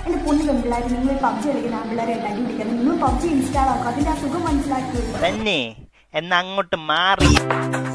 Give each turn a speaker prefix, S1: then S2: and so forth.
S1: എന്റെ പൊന്നു പെൺപിള്ളേർ, നിങ്ങൾ പബ്ജി കളിക്കുന്ന ആൺപിള്ളേരായിട്ട് അടി പിടിക്കുന്നത്, നിങ്ങൾ പബ്ജി ഇൻസ്റ്റാൾ ആക്കും, അതിന്റെ ആ സുഖം മനസ്സിലാക്കി
S2: തന്നെ എന്നാ അങ്ങോട്ട് മാറി.